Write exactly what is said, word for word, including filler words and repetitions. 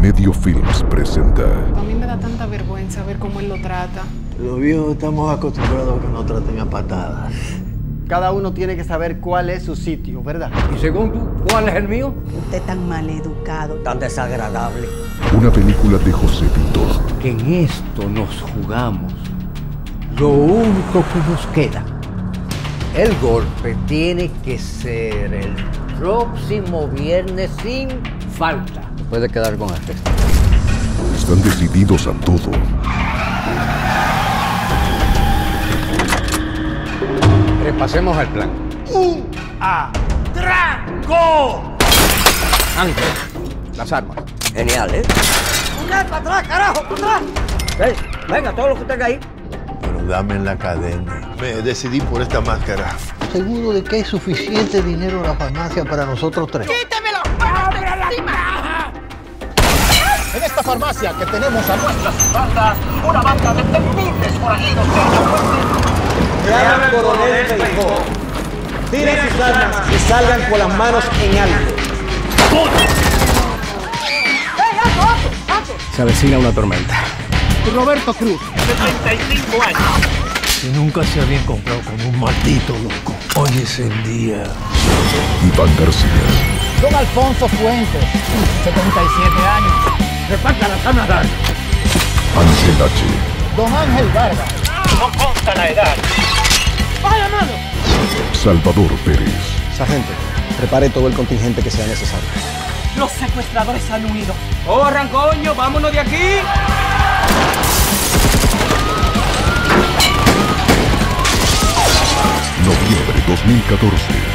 Medio Films presenta. A mí me da tanta vergüenza ver cómo él lo trata. Los viejos estamos acostumbrados a que nos traten a patadas. Cada uno tiene que saber cuál es su sitio, ¿verdad? ¿Y según tú, cuál es el mío? Usted tan maleducado, Tan desagradable. Una película de José Pintor. Que en esto nos jugamos lo único que nos queda. El golpe tiene que ser el próximo viernes sin falta. Puede quedar con este. Están decididos a todo. Repasemos el plan. ¡Un atraco! Ángel, las armas. Genial, ¿eh? ¡Para atrás, carajo! ¡Para atrás! Hey, venga, todo lo que tenga ahí. Pero dame la cadena. Me decidí por esta máscara. ¿Seguro de que hay suficiente dinero en la farmacia para nosotros tres? ¡Quítemelo! ¡Abre la caja! En esta farmacia que tenemos a nuestras espaldas, una banda de temibles forajidos de Ayacucho. Real Coronel Feijó. Tiren sus armas y salgan con las manos en alto. Se avecina una tormenta. Roberto Cruz, de treinta y cinco años. Que nunca se había encontrado con un maldito loco. Hoy es el día. Iván García. Don Alfonso Fuentes, setenta y siete años. Reparta las armas, Dan. Ángel H. Don Ángel Vargas. No consta la edad. ¡Baja la mano! Salvador Pérez. Sargento, prepare todo el contingente que sea necesario. Los secuestradores han huido. ¡Corran, coño! ¡Vámonos de aquí! Noviembre dos mil catorce.